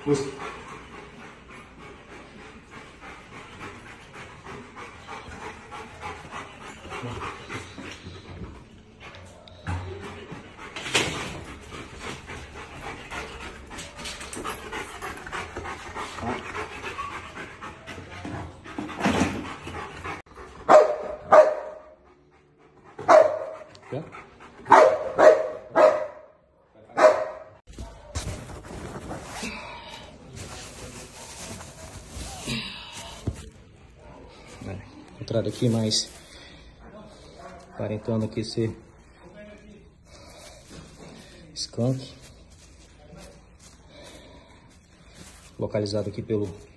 Busca. Entrada aqui mais aparentando aqui ser skunk, localizado aqui pelo